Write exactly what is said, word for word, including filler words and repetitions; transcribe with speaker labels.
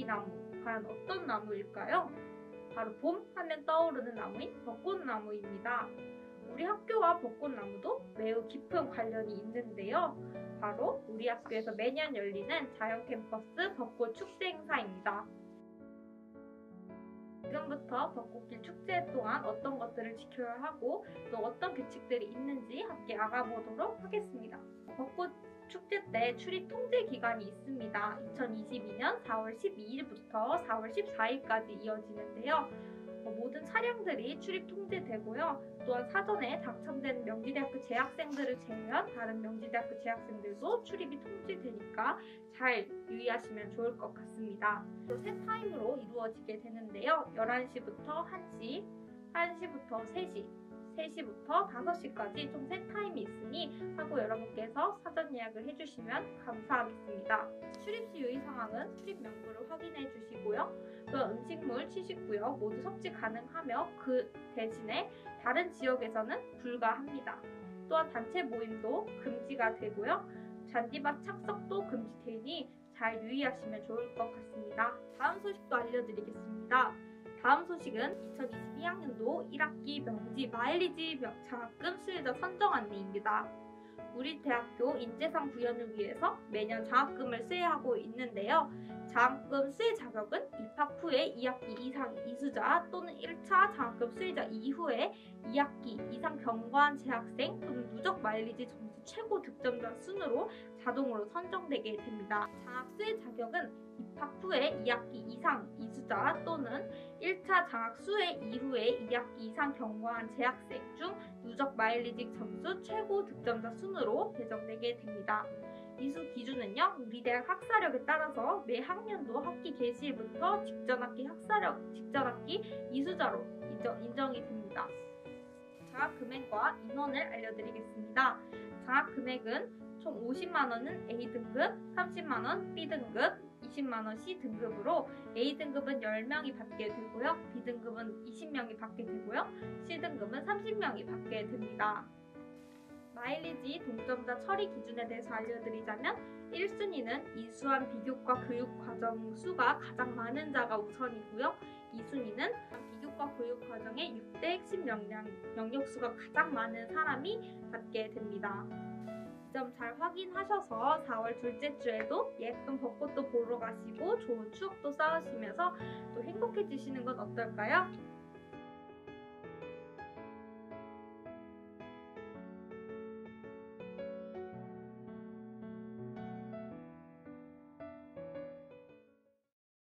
Speaker 1: 이야기나무, 과연 어떤 나무일까요? 바로 봄 하면 떠오르는 나무인 벚꽃나무입니다. 우리 학교와 벚꽃나무도 매우 깊은 관련이 있는데요. 바로 우리 학교에서 매년 열리는 자연캠퍼스 벚꽃 축제 행사입니다. 지금부터 벚꽃길 축제 동안 어떤 것들을 지켜야 하고 또 어떤 규칙들이 있는지 함께 알아보도록 하겠습니다. 벚꽃 축제 때 출입 통제 기간이 있습니다. 이천이십이 년 사월 십이일부터 사월 십사일까지 이어지는데요. 모든 차량들이 출입 통제되고요. 또한 사전에 당첨된 명지대학교 재학생들을 제외한 다른 명지대학교 재학생들도 출입이 통제되니까 잘 유의하시면 좋을 것 같습니다. 또 세 타임으로 이루어지게 되는데요. 열한 시부터 한 시, 한 시부터 세 시, 세 시부터 다섯 시까지 총 세 타임이 있으니 학우 여러분께서 사전 예약을 해주시면 감사하겠습니다. 출입 시 유의사항은 출입 명부를 확인해 주시고요. 또 음식물, 취식구역 모두 섭취 가능하며 그 대신에 다른 지역에서는 불가합니다. 또한 단체 모임도 금지가 되고요. 잔디밭 착석도 금지되니 잘 유의하시면 좋을 것 같습니다. 다음 소식도 알려드리겠습니다. 다음 소식은 이천이십이 학년도 일 학기 명지 마일리지 장학금 수혜자 선정 안내입니다. 우리 대학교 인재상 구현을 위해서 매년 장학금을 수혜하고 있는데요. 장학금 수혜 자격은 입학 후에 이 학기 이상 이수자 또는 일 차 장학금 수혜자 이후에 이 학기 이상 경과한 재학생 또는 누적 마일리지 점수 최고 득점자 순으로 자동으로 선정되게 됩니다. 장학 수혜 자격은 입학 후에 이 학기 이상 이수자 또는 일 차 장학 수혜 이후에 이 학기 이상 경과한 재학생 중 누적 마일리지 점수 최고 득점자 순으로 배정되게 됩니다. 이수 기준은요, 우리 대학 학사력에 따라서 매 학년도 학기 개시일부터 직전 학기 학사력, 직전 학기 이수자로 인정, 인정이 됩니다. 장학 금액과 인원을 알려드리겠습니다. 장학 금액은 총 오십만 원은 A등급, 삼십만 원 B등급, 이십만 원 C등급으로 A등급은 열 명이 받게 되고요. B등급은 이십 명이 받게 되고요. C등급은 삼십 명이 받게 됩니다. 마일리지 동점자 처리 기준에 대해서 알려드리자면 일 순위는 이수한 비교과 교육과정 수가 가장 많은 자가 우선이고요. 이 순위는 비교과 교육과정의 육 대 핵심 역량, 영역수가 가장 많은 사람이 받게 됩니다. 이 점 잘 확인하셔서 사월 둘째 주에도 예쁜 벚꽃도 보러 가시고 좋은 추억도 쌓으시면서 또 행복해지시는 건 어떨까요?